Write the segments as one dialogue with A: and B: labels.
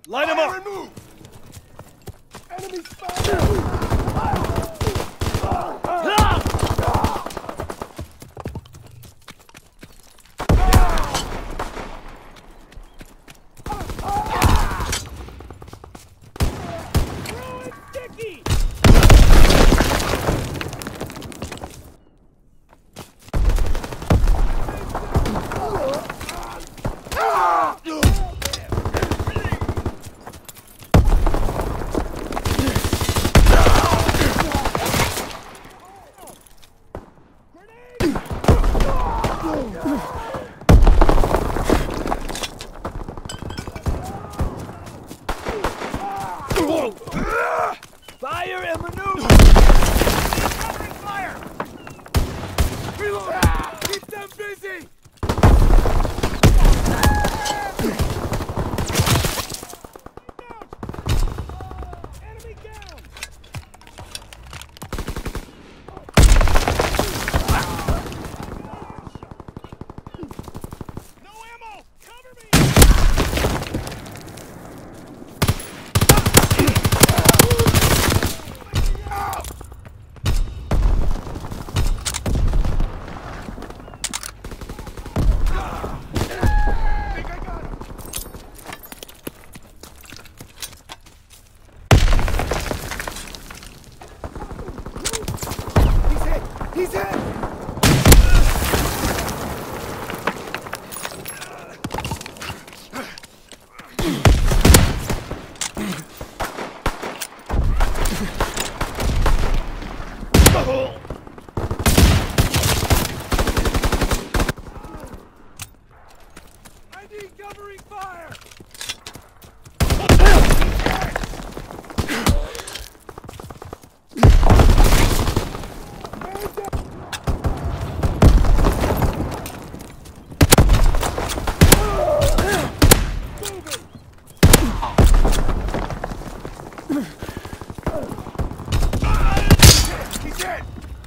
A: Line him up!
B: Move! Enemy spotted!
A: Fire and maneuver!
B: Covering fire! Reload! Keep them busy! Enemy down! No ammo! Cover me! He's hit! I need covering fire! He's dead!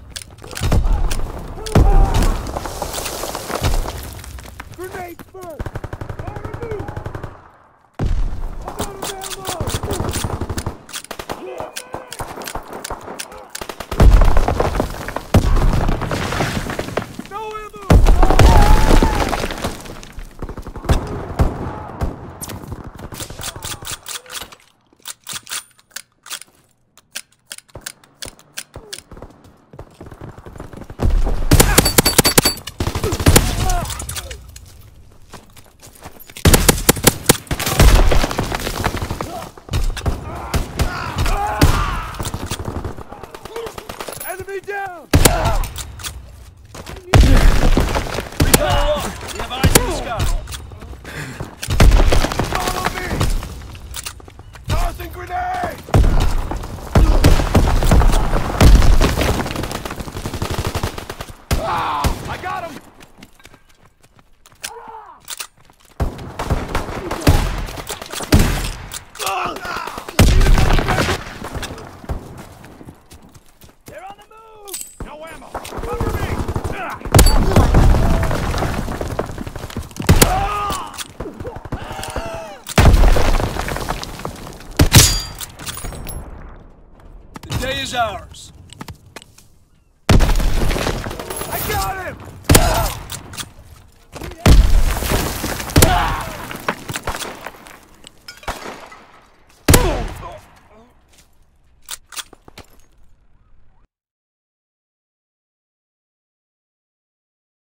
B: Grenade first! Fire move! I'm out of ammo! No ammo! Enemy down!
A: We have eyes in the sky.
B: Follow me! Tossing grenade! I got him!
A: They're on the move!
B: No ammo! Cover me!
A: The day is ours.